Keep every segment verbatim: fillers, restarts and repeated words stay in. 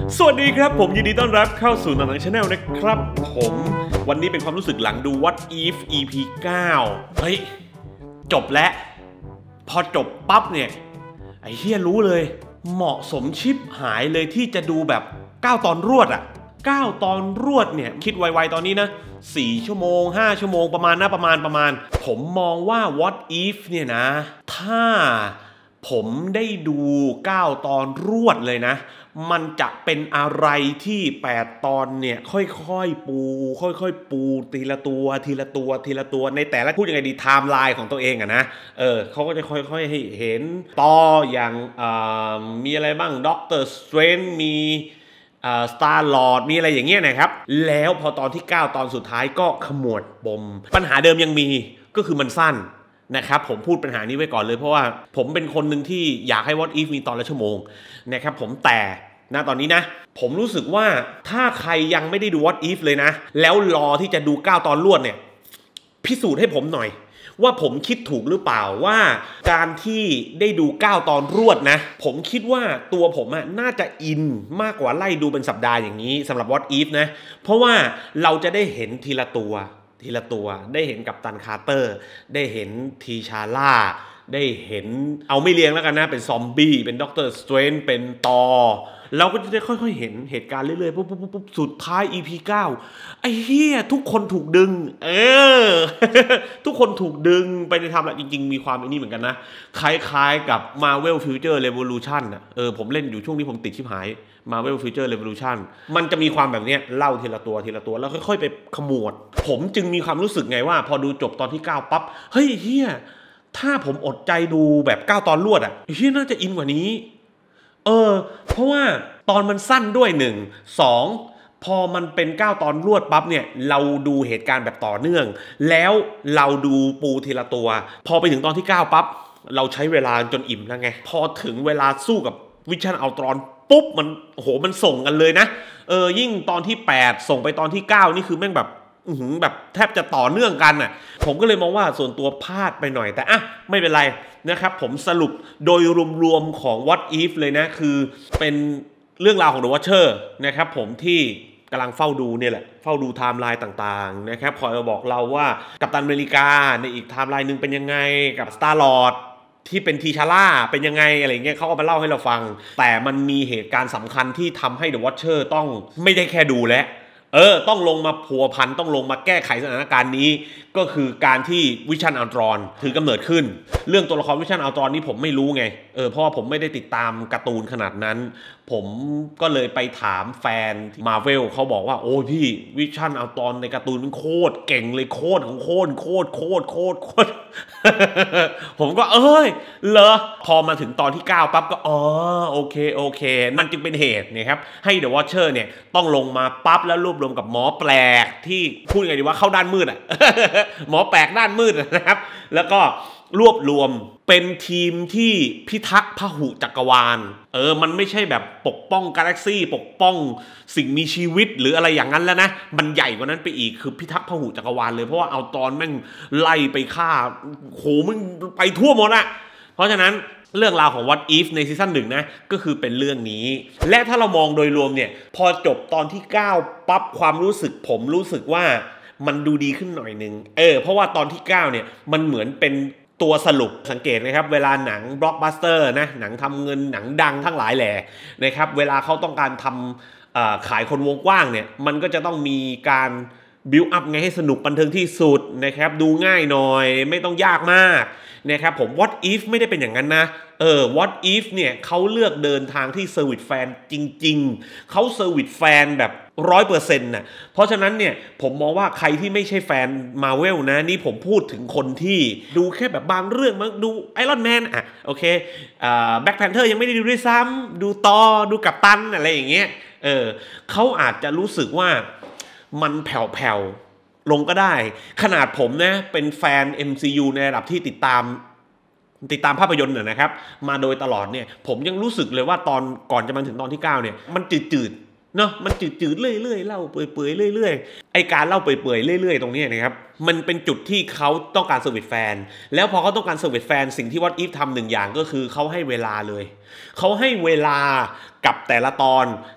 สวัสดีครับผมยินดีต้อนรับเข้าสู่หนังหนัง Channel นะครับผมวันนี้เป็นความรู้สึกหลังดู What If อี พี เก้าเฮ้ยจบแล้วพอจบปั๊บเนี่ยไอ้เฮียรู้เลยเหมาะสมชิปหายเลยที่จะดูแบบเก้าตอนรวดอ่ะเก้าตอนรวดเนี่ยคิดไวๆตอนนี้นะสี่ชั่วโมงห้าชั่วโมงประมาณนะประมาณประมาณผมมองว่า What If เนี่ยนะถ้าผมได้ดูเก้าตอนรวดเลยนะมันจะเป็นอะไรที่แปดตอนเนี่ยค่อยๆปูค่อยๆปูทีละตัวทีละตัวทีละตัวในแต่ละพูดยังไงดีไทม์ไลน์ของตัวเองอะนะเออเขาก็จะค่อยๆให้เห็นต่ออย่างมีอะไรบ้างด็อกเตอร์สเตรนจ์มีสตาร์ลอร์ดมีอะไรอย่างเงี้ยนะครับแล้วพอตอนที่เก้าตอนสุดท้ายก็ขมวดปมปัญหาเดิมยังมีก็คือมันสั้นนะครับผมพูดปัญหานี้ไว้ก่อนเลยเพราะว่าผมเป็นคนหนึ่งที่อยากให้ What If มีตอนละชั่วโมงนะครับผมแต่ณตอนนี้นะผมรู้สึกว่าถ้าใครยังไม่ได้ดู What If เลยนะแล้วรอที่จะดูเก้าตอนรวดเนี่ยพิสูจน์ให้ผมหน่อยว่าผมคิดถูกหรือเปล่าว่าการที่ได้ดูเก้าตอนรวดนะผมคิดว่าตัวผมอะน่าจะอินมากกว่าไล่ดูเป็นสัปดาห์อย่างนี้สำหรับ What If นะเพราะว่าเราจะได้เห็นทีละตัวทีละตัวได้เห็นกัปตันคาร์เตอร์ได้เห็นทีชาร่าได้เห็นเอาไม่เรียงแล้วกันนะเป็นซอมบี้เป็นด็อกเตอร์สเตรนจ์เป็นตอเราก็จะได้ค่อยๆเห็นเหตุการณ์เรื่อยๆปุ๊บปุ๊บปุ๊บสุดท้าย อี พี เก้าไอ้เหี้ยทุกคนถูกดึงเออ ทุกคนถูกดึงไปในทำอะไรจริงๆมีความอันนี้เหมือนกันนะคล้ายๆกับ Marvel Future Revolution อ่ะเออผมเล่นอยู่ช่วงนี้ผมติดชิบหาย Marvel Future Revolution มันจะมีความแบบเนี้ยเล่าทีละตัวทีละตัวแล้วค่อยๆไปขมวดผมจึงมีความรู้สึกไงว่าพอดูจบตอนที่เก้าปั๊บเฮ้ยเหี้ยถ้าผมอดใจดูแบบเก้าตอนรวดอ่ะเหี้ยน่าจะอินกว่านี้เออเพราะว่าตอนมันสั้นด้วยหนึ่ง สองพอมันเป็นเก้าตอนรวดปั๊บเนี่ยเราดูเหตุการณ์แบบต่อเนื่องแล้วเราดูปูทีละตัวพอไปถึงตอนที่เก้าปั๊บเราใช้เวลาจนอิ่มแล้วไงพอถึงเวลาสู้กับวิชั่นอัลตรอนปุ๊บมันโหมันส่งกันเลยนะเออยิ่งตอนที่แปดส่งไปตอนที่เก้านี่คือแม่งแบบแบบแทบจะต่อเนื่องกันอ่ะผมก็เลยมองว่าส่วนตัวพลาดไปหน่อยแต่อ่ะไม่เป็นไรนะครับผมสรุปโดยรวมๆของ What If เลยนะคือเป็นเรื่องราวของ The Watcher นะครับผมที่กำลังเฝ้าดูเนี่ยแหละเฝ้าดูไทม์ไลน์ต่างๆนะครับคอยมาบอกเราว่ากัปตันอเมริกาในอีกไทม์ไลน์นึงเป็นยังไงกับสตาร์ลอร์ดที่เป็นทีชาร่าเป็นยังไงอะไรเงี้ยเขาก็มาเล่าให้เราฟังแต่มันมีเหตุการณ์สำคัญที่ทำให้ The Watcher ต้องไม่ได้แค่ดูและเออต้องลงมาพัวพันต้องลงมาแก้ไขสถานการณ์นี้ก็คือการที่วิชั่นอัลตรอนถือกำเนิดขึ้นเรื่องตัวละครวิชั่นอัลตรอนนี่ผมไม่รู้ไงเออเพราะว่าผมไม่ได้ติดตามการ์ตูนขนาดนั้นผมก็เลยไปถามแฟน Marvel เขาบอกว่าโอ้พี่วิชั่นอัลตรอนในการ์ตูนมันโคตรเก่งเลยโคตรของโคตรโคตรโคตรโคตรโคตรผมก็เอ้ยเหรอพอมาถึงตอนที่เก้าปั๊บก็อ๋อโอเคโอเคมันจึงเป็นเหตุนะครับให้ The Watcher เนี่ยต้องลงมาปั๊บแล้วรวบรวมกับหมอแปลกที่พูดไงดีว่าเข้าด้านมืดอ่ะ หมอแปลกด้านมืดนะครับแล้วก็รวบรวมเป็นทีมที่พิทักษ์พหุจักรวาลเออมันไม่ใช่แบบปกป้องกาแล็กซี่ปกป้องสิ่งมีชีวิตหรืออะไรอย่างนั้นแล้วนะมันใหญ่กว่านั้นไปอีกคือพิทักษ์พหุจักรวาลเลยเพราะว่าเอาตอนแม่งไล่ไปฆ่าโหมันไปทั่วหมดอะเพราะฉะนั้นเรื่องราวของ What If ในซีซั่นหนึ่งนะก็คือเป็นเรื่องนี้และถ้าเรามองโดยรวมเนี่ยพอจบตอนที่เก้าปั๊บความรู้สึกผมรู้สึกว่ามันดูดีขึ้นหน่อยนึงเออเพราะว่าตอนที่เก้าเนี่ยมันเหมือนเป็นตัวสรุปสังเกตนะครับเวลาหนังบล็อกบัสเตอร์นะหนังทำเงินหนังดังทั้งหลายแหล่นะครับเวลาเขาต้องการทำขายคนวงกว้างเนี่ยมันก็จะต้องมีการบิวอัพไงให้สนุกบันเทิงที่สุดนะครับดูง่ายหน่อยไม่ต้องยากมากนะครับผม What If ไม่ได้เป็นอย่างนั้นนะเออ What If เนี่ยเขาเลือกเดินทางที่เซอร์วิสแฟนจริงๆเขาเซอร์วิสแฟนแบบร้อยเปอร์เซ็นต์น่ะเพราะฉะนั้นเนี่ยผมมองว่าใครที่ไม่ใช่แฟน Marvel นะนี่ผมพูดถึงคนที่ดูแค่แบบบางเรื่องมั้งดูไอรอนแมนอ่ะโอเคอ่าแบ็คแพนเทอร์ยังไม่ได้ดูด้วยซ้ำดูตอดูกัปตันอะไรอย่างเงี้ยเออเขาอาจจะรู้สึกว่ามันแผ่วๆลงก็ได้ขนาดผมนะเป็นแฟน เอ็ม ซี ยู ในระดับที่ติดตามติดตามภาพยนตร์นะครับมาโดยตลอดเนี่ยผมยังรู้สึกเลยว่าตอนก่อนจะมาถึงตอนที่เก้าเนี่ยมันจืดๆเนาะมันจืดๆเรื่อยๆเล่าเปื่อยๆเรื่อยๆไอการเล่าเปื่อยๆเรื่อยๆตรงนี้นะครับมันเป็นจุดที่เขาต้องการเซอร์วิสแฟนแล้วพอเขาต้องการเซอร์วิสแฟนสิ่งที่ What If ทำหนึ่งอย่างก็คือเขาให้เวลาเลยเขาให้เวลากับแต่ละตอน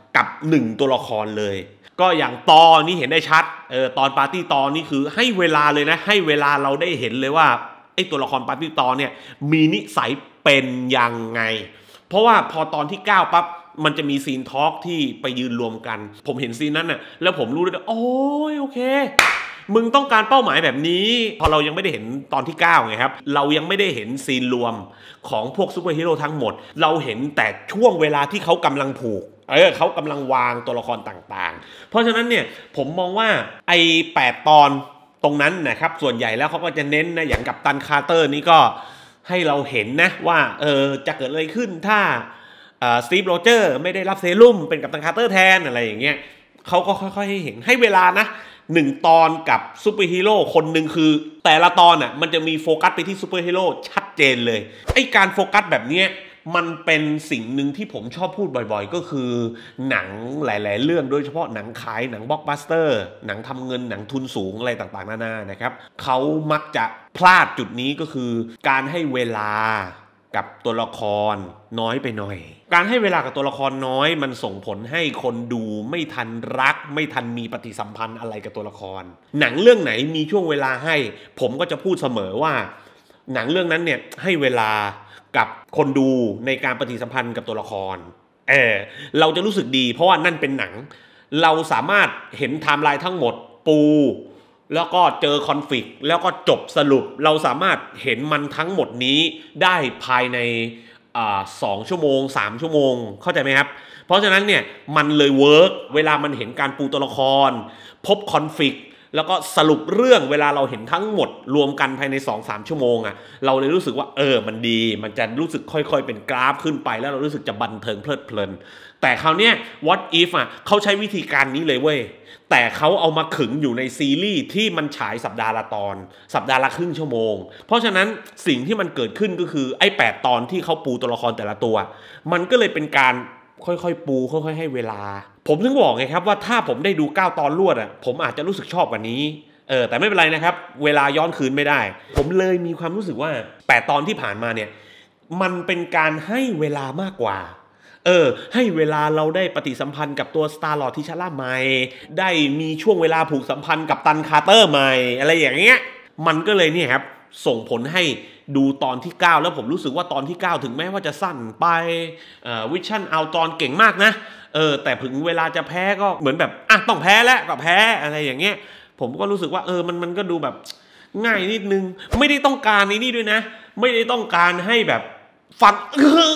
กับหนึ่งตัวละครเลยก็อย่างตอนนี้เห็นได้ชัดเออตอนปาร์ตี้ตอนนี้คือให้เวลาเลยนะให้เวลาเราได้เห็นเลยว่าไอ้ตัวละครปาร์ตี้ตอนเนี่ยมีนิสัยเป็นยังไงเพราะว่าพอตอนที่เก้าปั๊บมันจะมีซีนทอล์กที่ไปยืนรวมกันผมเห็นซีนนั้นน่ะแล้วผมรู้เลยโอ้ยโอเคมึงต้องการเป้าหมายแบบนี้พอเรายังไม่ได้เห็นตอนที่เก้าไงครับเรายังไม่ได้เห็นซีนรวมของพวกซูเปอร์ฮีโร่ทั้งหมดเราเห็นแต่ช่วงเวลาที่เขากำลังผูกเออเขากำลังวางตัวละครต่างๆเพราะฉะนั้นเนี่ยผมมองว่าไอ้แปดตอนตรงนั้นนะครับส่วนใหญ่แล้วเขาก็จะเน้นนะอย่างกัปตันคาร์เตอร์นี่ก็ให้เราเห็นนะว่าเออจะเกิดอะไรขึ้นถ้าสตีฟโรเจอร์ไม่ได้รับเซรุ่มเป็นกัปตันคาร์เตอร์แทนอะไรอย่างเงี้ยเขาก็ค่อยๆให้เห็นให้เวลานะหนึ่งตอนกับซูเปอร์ฮีโร่คนหนึ่งคือแต่ละตอนอ่ะมันจะมีโฟกัสไปที่ซูเปอร์ฮีโร่ชัดเจนเลยไอ้การโฟกัสแบบเนี้ยมันเป็นสิ่งหนึ่งที่ผมชอบพูดบ่อยๆก็คือหนังหลายๆเรื่องโดยเฉพาะหนังขายหนังบล็อกบัสเตอร์หนังทำเงินหนังทุนสูงอะไรต่างๆนานานะครับเขามักจะพลาดจุดนี้ก็คือการให้เวลากับตัวละครน้อยไปหน่อยการให้เวลากับตัวละครน้อยมันส่งผลให้คนดูไม่ทันรักไม่ทันมีปฏิสัมพันธ์อะไรกับตัวละครหนังเรื่องไหนมีช่วงเวลาให้ผมก็จะพูดเสมอว่าหนังเรื่องนั้นเนี่ยให้เวลากับคนดูในการปฏิสัมพันธ์กับตัวละครเออเราจะรู้สึกดีเพราะว่านั่นเป็นหนังเราสามารถเห็นไทม์ไลน์ทั้งหมดปูแล้วก็เจอคอนฟลิกต์แล้วก็จบสรุปเราสามารถเห็นมันทั้งหมดนี้ได้ภายในสองชั่วโมงสามชั่วโมงเข้าใจไหมครับเพราะฉะนั้นเนี่ยมันเลยเวิร์กเวลามันเห็นการปูตัวละครพบคอนฟลิกต์แล้วก็สรุปเรื่องเวลาเราเห็นทั้งหมดรวมกันภายใน สองถึงสาม ชั่วโมงอ่ะเราเลยรู้สึกว่าเออมันดีมันจะรู้สึกค่อยๆเป็นกราฟขึ้นไปแล้วเรารู้สึกจะบันเทิงเพลิดเพลินแต่คราวเนี้ย What If อ่ะเขาใช้วิธีการนี้เลยเว้ยแต่เขาเอามาขึงอยู่ในซีรีส์ที่มันฉายสัปดาห์ละตอนสัปดาห์ละครึ่งชั่วโมงเพราะฉะนั้นสิ่งที่มันเกิดขึ้นก็คือไอ้แปดตอนที่เขาปูตัวละครแต่ละตัวมันก็เลยเป็นการค่อยๆปูค่อยๆให้เวลาผมถึงบอกไงครับว่าถ้าผมได้ดูเก้าตอนรวดอ่ะผมอาจจะรู้สึกชอบกว่านี้เออแต่ไม่เป็นไรนะครับเวลาย้อนคืนไม่ได้ผมเลยมีความรู้สึกว่าแปดตอนที่ผ่านมาเนี่ยมันเป็นการให้เวลามากกว่าเออให้เวลาเราได้ปฏิสัมพันธ์กับตัวสตาร์ลอร์ดทิชาร่าใหม่ได้มีช่วงเวลาผูกสัมพันธ์กับตันคาร์เตอร์ใหม่อะไรอย่างเงี้ยมันก็เลยเนี่ยครับส่งผลให้ดูตอนที่เก้าแล้วผมรู้สึกว่าตอนที่เก้าถึงแม้ว่าจะสั้นไปเอ่อวิชั่นเอาตอนเก่งมากนะเออแต่ถึงเวลาจะแพ้ก็เหมือนแบบอ่ะต้องแพ้แล้วก็แพ้อะไรอย่างเงี้ยผมก็รู้สึกว่าเออมันมันก็ดูแบบง่ายนิดนึงไม่ได้ต้องการในนี่ด้วยนะไม่ได้ต้องการให้แบบฟันเออ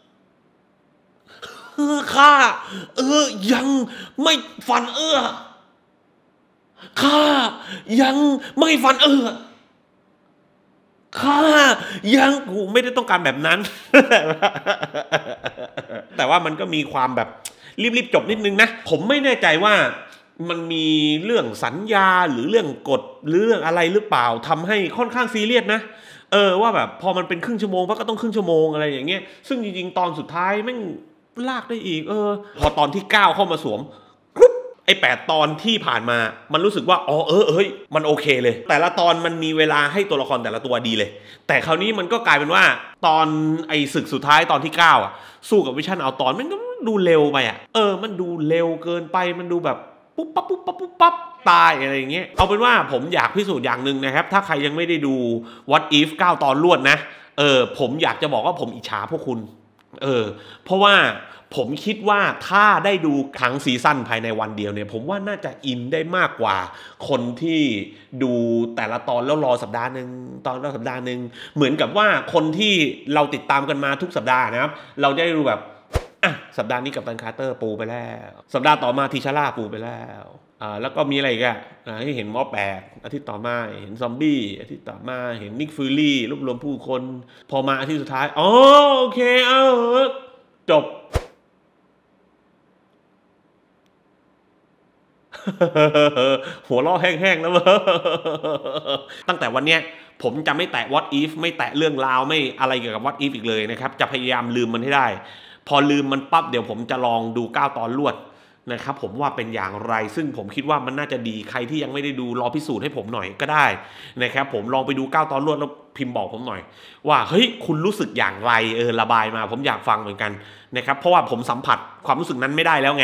เออข้าเออยังไม่ฟันเออข้ายังไม่ฟันเออข้ายังกูไม่ได้ต้องการแบบนั้น แต่ว่ามันก็มีความแบบรีบๆจบนิดนึงนะผมไม่แน่ใจว่ามันมีเรื่องสัญญาหรือเรื่องกฎหรือเรื่องอะไรหรือเปล่าทำให้ค่อนข้างซีเรียสนะเออว่าแบบพอมันเป็นครึ่งชั่วโมงก็ต้องครึ่งชั่วโมงอะไรอย่างเงี้ยซึ่งจริงๆตอนสุดท้ายแม่งลากได้อีกเออพอตอนที่เก้าเข้ามาสวมไอ้แปดตอนที่ผ่านมามันรู้สึกว่าอ๋อเออเฮ้ยมันโอเคเลยแต่ละตอนมันมีเวลาให้ตัวละครแต่ละตัวดีเลยแต่คราวนี้มันก็กลายเป็นว่าตอนไอ้ศึกสุดท้ายตอนที่เก้าอ่ะสู้กับวิชั่นเอาตอนมันก็ดูเร็วไปอ่ะเออมันดูเร็วเกินไปมันดูแบบปุ๊บปั๊บปุ๊บปั๊บปุ๊บปั๊บตายอะไรอย่างเงี้ยเอาเป็นว่าผมอยากพิสูจน์อย่างหนึ่งนะครับถ้าใครยังไม่ได้ดู What If เก้าตอนรวดนะเออผมอยากจะบอกว่าผมอิจฉาพวกคุณเออเพราะว่าผมคิดว่าถ้าได้ดูทั้งซีซั่นภายในวันเดียวเนี่ยผมว่าน่าจะอินได้มากกว่าคนที่ดูแต่ละตอนแล้วรอสัปดาห์หนึ่งตอนละสัปดาห์หนึ่งเหมือนกับว่าคนที่เราติดตามกันมาทุกสัปดาห์นะครับเราจะได้ดูแบบอ่ะสัปดาห์นี้กัปตันคาร์เตอร์ปูไปแล้วสัปดาห์ต่อมาทิชาร่าปูไปแล้วอ่าแล้วก็มีอะไรอีกอะให้เห็นมอแปดอาทิตย์ต่อมาเห็นซอมบี้อาทิตย์ต่อมาเห็นนิกฟิลลี่รวบรวมผู้คนพอมาอาทิตย์สุดท้ายอ๋อโอเคเออจบหัวล้อแห้งๆแล้วตั้งแต่วันเนี้ยผมจะไม่แตะ What If ไม่แตะเรื่องราวไม่อะไรเกี่ยวกับ What If อีกเลยนะครับจะพยายามลืมมันให้ได้พอลืมมันปั๊บเดี๋ยวผมจะลองดูเก้าตอนรวดนะครับผมว่าเป็นอย่างไรซึ่งผมคิดว่ามันน่าจะดีใครที่ยังไม่ได้ดูรอพิสูจน์ให้ผมหน่อยก็ได้นะครับผมลองไปดูเก้าตอนรวดแล้วพิมพ์บอกผมหน่อยว่าเฮ้ยคุณรู้สึกอย่างไรเออระบายมาผมอยากฟังเหมือนกันนะครับเพราะว่าผมสัมผัสความรู้สึกนั้นไม่ได้แล้วไง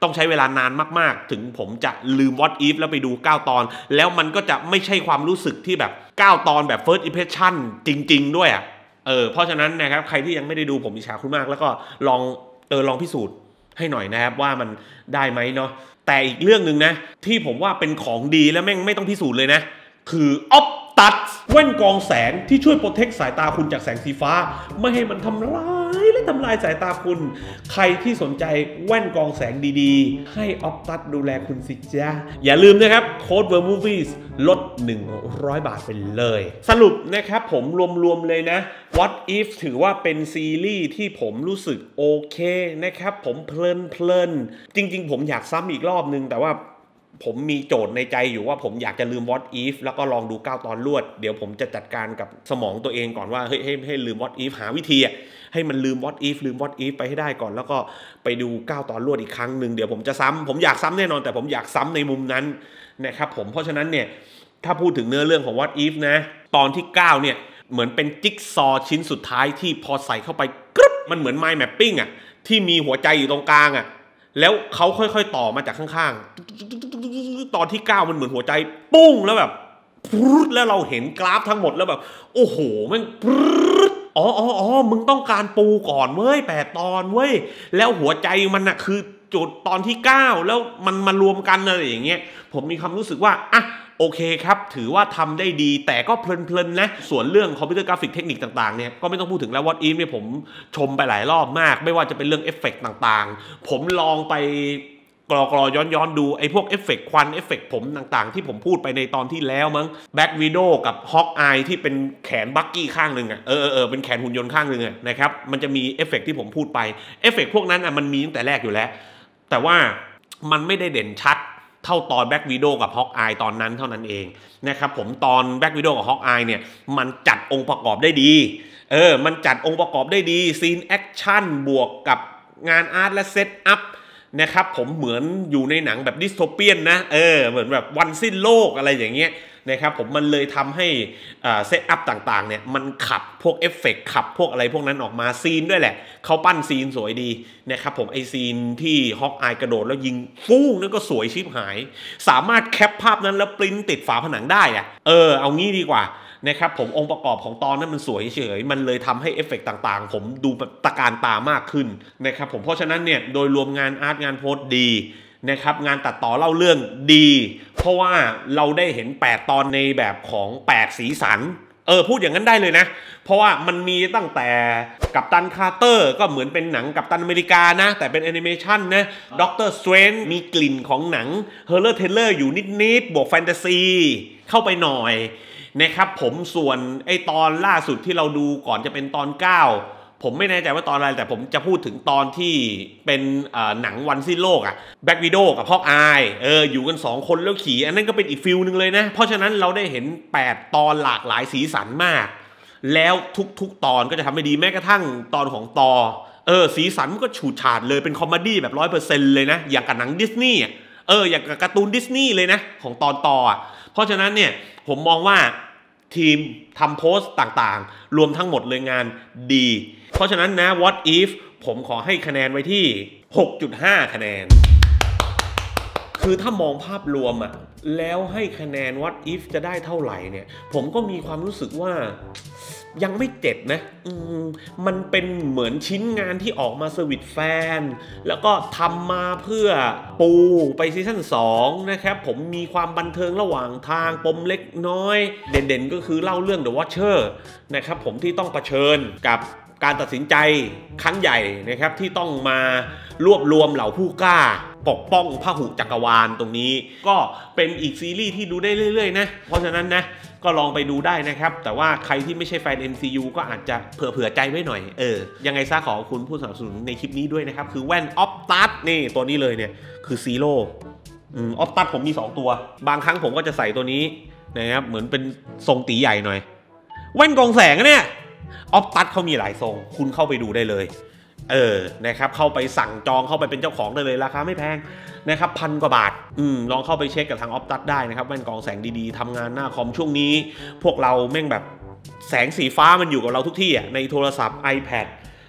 ต้องใช้เวลานานมากๆถึงผมจะลืม What If แล้วไปดูเก้าตอนแล้วมันก็จะไม่ใช่ความรู้สึกที่แบบเก้าตอนแบบ First Impression จริงๆด้วยอ่ะเออเพราะฉะนั้นนะครับใครที่ยังไม่ได้ดูผมอิจฉาคุณมากแล้วก็ลองเออลองพิสูจน์ให้หน่อยนะครับว่ามันได้ไหมเนาะแต่อีกเรื่องหนึ่งนะที่ผมว่าเป็นของดีแล้วแม่งไม่ต้องพิสูจน์เลยนะคือ Optus แว่นกรองแสงที่ช่วยโปรเทคสายตาคุณจากแสงสีฟ้าไม่ให้มันทำร้ายและทำลายสายตาคุณใครที่สนใจแว่นกรองแสงดีๆให้ Optus ดูแลคุณสิจ้าอย่าลืมนะครับโค้ด เวิร์ มูฟวี่ ลดหนึ่งร้อยบาทไปเลยสรุปนะครับผมรวมๆเลยนะ What If ถือว่าเป็นซีรีส์ที่ผมรู้สึกโอเคนะครับผมเพลินๆจริงๆผมอยากซ้ำอีกรอบนึงแต่ว่าผมมีโจทย์ในใจอยู่ว่าผมอยากจะลืม What If แล้วก็ลองดูเก้าตอนรวดเดี๋ยวผมจะจัดการกับสมองตัวเองก่อนว่าเฮ้ยให้ให้ลืม What If หาวิธีอ่ะให้มันลืม What If ลืม What If ไปให้ได้ก่อนแล้วก็ไปดูเก้าตอนรวดอีกครั้งหนึ่งเดี๋ยวผมจะซ้ำผมอยากซ้ำแน่นอนแต่ผมอยากซ้ำในมุมนั้นนะครับผมเพราะฉะนั้นเนี่ยถ้าพูดถึงเนื้อเรื่องของ What If นะตอนที่เก้าเนี่ยเหมือนเป็นจิ๊กซอว์ชิ้นสุดท้ายที่พอใส่เข้าไปกรึ๊บมันเหมือน Mind Mapping อ่ะที่มีหัวใจอยู่ตรงกลางอ่ะแล้วเขาค่อยๆต่อมาจากข้างๆตอนที่เก้ามันเหมือนหัวใจปุ้งแล้วแบบแล้วเราเห็นกราฟทั้งหมดแล้วแบบโอ้โหมันอ๋ออ๋ออ๋อมึงต้องการปูก่อนเว้ยแปดตอนเว้ยแล้วหัวใจมันน่ะคือจุดตอนที่เก้าแล้วมันมารวมกันอะไรอย่างเงี้ยผมมีความรู้สึกว่าอ่ะโอเคครับถือว่าทำได้ดีแต่ก็เพลินๆนะส่วนเรื่องคอมพิวเตอร์กราฟิกเทคนิคต่างๆเนี่ยก็ไม่ต้องพูดถึงแล้ว What If เนี่ยผมชมไปหลายรอบมากไม่ว่าจะเป็นเรื่องเอฟเฟกต์ต่างๆผมลองไปกรอกรอย้อนย้อนดูไอ้พวกเอฟเฟกต์ควันเอฟเฟกต์ผมต่างๆที่ผมพูดไปในตอนที่แล้วมั้งแบ็กวิโดกับฮอกอายที่เป็นแขนบักกี้ข้างหนึ่งอ่ะเออเออเป็นแขนหุ่นยนต์ข้างหนึ่งอ่ะนะครับมันจะมีเอฟเฟกต์ที่ผมพูดไปเอฟเฟกต์พวกนั้นอ่ะมันมีตั้งแต่แรกอยู่แล้วแต่ว่ามันไม่ได้เด่นชัดเท่าตอนแบ็กวิโดกับฮอกอายตอนนั้นเท่านั้นเองนะครับผมตอนแบ็กวิโดกับฮอกอายเนี่ยมันจัดองค์ประกอบได้ดีเออมันจัดองค์ประกอบได้ดีซีนแอคชั่นบวกกับงานอาร์ตและเซตอัพนะครับผมเหมือนอยู่ในหนังแบบดิสโทเปียนนะเออเหมือนแบบวันสิ้นโลกอะไรอย่างเงี้ยนะครับผมมันเลยทำให้เซตอัพต่างๆเนี่ยมันขับพวกเอฟเฟกต์ขับพวกอะไรพวกนั้นออกมาซีนด้วยแหละเขาปั้นซีนสวยดีนะครับผมไอซีนที่ฮอกอายกระโดดแล้วยิงฟู่นั่นก็สวยชิบหายสามารถแคปภาพนั้นแล้วปริ้นติดฝาผนังได้อะเออเอางี้ดีกว่านะครับผมองค์ประกอบของตอนนั้นมันสวยเฉยมันเลยทำให้เอฟเฟกต์ต่างๆผมดูแบบตะการตามากขึ้นนะครับผมเพราะฉะนั้นเนี่ยโดยรวมงานอาร์ตงานโพสต์ดีนะครับงานตัดต่อเล่าเรื่องดีเพราะว่าเราได้เห็นแปดตอนในแบบของแปดสีสันเออพูดอย่างนั้นได้เลยนะเพราะว่ามันมีตั้งแต่กัปตันคาร์เตอร์ก็เหมือนเป็นหนังกัปตันอเมริกานะแต่เป็นแอนิเมชันนะด็อกเตอร์สเตรนจ์มีกลิ่นของหนังเฮอร์เลอร์เทเลอร์อยู่นิดๆบวกแฟนตาซีเข้าไปหน่อยนะครับผมส่วนไอตอนล่าสุดที่เราดูก่อนจะเป็นตอนเก้าผมไม่แน่ใจว่าตอนอะไรแต่ผมจะพูดถึงตอนที่เป็นหนังวันสิ้นโลกอะแบ็กวิโดกับฮอกอายเอออยู่กันสองคนแล้วขี่อันนั้นก็เป็นอีกฟิลหนึ่งเลยนะเพราะฉะนั้นเราได้เห็นแปดตอนหลากหลายสีสันมากแล้วทุกๆตอนก็จะทำให้ดีแม้กระทั่งตอนของตอเออสีสันก็ฉูดฉาดเลยเป็นคอมเมดี้แบบร้อยเปอร์เซ็นต์เลยนะอย่างกับหนังดิสนีย์เอออย่างกับการ์ตูนดิสนีย์เลยนะของตอนตออ่ะเพราะฉะนั้นเนี่ยผมมองว่าทีมทำโพสต์ต่างๆรวมทั้งหมดเลยงานดีเพราะฉะนั้นนะ What If ผมขอให้คะแนนไว้ที่ หกจุดห้า คะแนนคือถ้ามองภาพรวมอะแล้วให้คะแนน What If จะได้เท่าไหร่เนี่ยผมก็มีความรู้สึกว่ายังไม่เจ็ดนะอืมมันเป็นเหมือนชิ้นงานที่ออกมาเซอร์วิสแฟนแล้วก็ทำมาเพื่อปูไปซีซั่นสองนะครับผมมีความบันเทิงระหว่างทางปมเล็กน้อยเด่นๆก็คือเล่าเรื่อง The Watcher นะครับผมที่ต้องเผชิญกับการตัดสินใจครั้งใหญ่นะครับที่ต้องมารวบรวมเหล่าผู้กล้าปกป้องพหุจักรวาลตรงนี้ก็เป็นอีกซีรีส์ที่ดูได้เรื่อยๆนะเพราะฉะนั้นนะก็ลองไปดูได้นะครับแต่ว่าใครที่ไม่ใช่แฟน เอ็ม ซี ยู ก็อาจจะเผื่อๆใจไว้หน่อยเออยังไงซะขอบคุณผู้สนับสนุนในคลิปนี้ด้วยนะครับคือแว่น Optus นี่ตัวนี้เลยเนี่ยคือซีโร่อืม Optus ผมมีสองตัวบางครั้งผมก็จะใส่ตัวนี้นะครับเหมือนเป็นทรงตีใหญ่หน่อยแว่นกรองแสงเนี่ยออฟตัสเขามีหลายทรงคุณเข้าไปดูได้เลยเออนะครับเข้าไปสั่งจองเข้าไปเป็นเจ้าของได้เลยราคาไม่แพงนะครับพันกว่าบาทอืมลองเข้าไปเช็คกับทางออฟตัสได้นะครับแว่นกรองแสงดีๆทำงานหน้าคอมช่วงนี้ พวกเราแม่งแบบแสงสีฟ้ามันอยู่กับเราทุกที่อ่ะในโทรศัพท์ iPad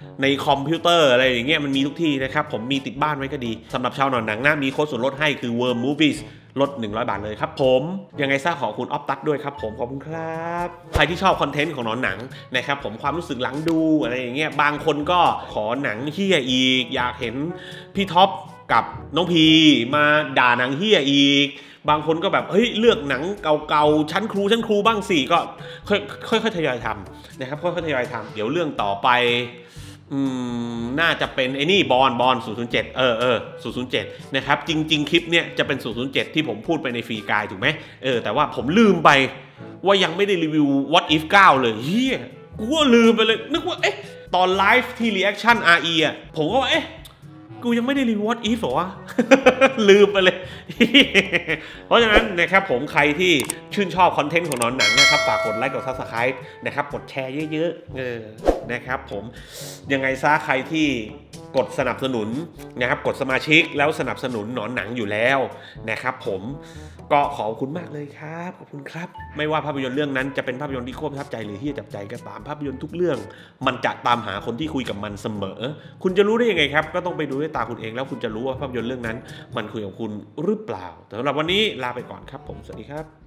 ในคอมพิวเตอร์อะไรอย่างเงี้ยมันมีทุกที่นะครับผมมีติดบ้านไว้ก็ดีสำหรับชาวหนอนหนังนะมีโค้ดส่วนลดให้คือ Worm Movies ลดหนึ่งร้อยบาทเลยครับผมยังไงซะขอคุณออฟตัดด้วยครับผมขอบคุณครับใครที่ชอบคอนเทนต์ของหนอนหนังนะครับผมความรู้สึกหลังดูอะไรอย่างเงี้ยบางคนก็ขอหนังเฮียอีกอยากเห็นพี่ท็อปกับน้องพีมาด่าหนังเฮียอีกบางคนก็แบบเฮ้ยเลือกหนังเก่าๆชั้นครูชั้นครูบ้างสิก็ค่อยๆทยอยทำนะครับค่อยๆทยอยทำเดี๋ยวเรื่องต่อไปอืมน่าจะเป็นไอ้นี่บอลบอลศูนย์ ศูนย์ เจ็ดเออเออศูนย์ ศูนย์ เจ็ดนะครับจริงๆคลิปเนี้ยจะเป็นศูนย์ ศูนย์ เจ็ดที่ผมพูดไปในฟรีกายถูกไหมเออแต่ว่าผมลืมไปว่ายังไม่ได้รีวิว What If เก้าเลยเฮียกูก็ลืมไปเลยนึกว่าเอ๊ะตอนไลฟ์ที่ Reaction อาร์ อี อ่ะผมก็ว่าเอ๊ะกูยังไม่ได้รีวิว What If หรอวะ ลืมไปเลย เพราะฉะนั้นนะครับผมใครที่ชื่นชอบคอนเทนต์ของหนอนหนังนะครับฝากกดไลค์กด ซับสไครบ์ นะครับกดแชร์เยอะๆเออนะครับผมยังไงซะใครที่กดสนับสนุนนะครับกดสมาชิกแล้วสนับสนุนหนอนหนังอยู่แล้วนะครับผมก็ขอบคุณมากเลยครับขอบคุณครับไม่ว่าภาพยนตร์เรื่องนั้นจะเป็นภาพยนตร์ที่โคตรประทับใจหรือที่จับใจก็ตามภาพยนตร์ทุกเรื่องมันจะตามหาคนที่คุยกับมันเสมอคุณจะรู้ได้ยังไงครับก็ต้องไปดูด้วยตาคุณเองแล้วคุณจะรู้ว่าภาพยนตร์เรื่องนั้นมันคุยกับคุณหรือเปล่าแต่สำหรับวันนี้ลาไปก่อนครับผมสวัสดีครับ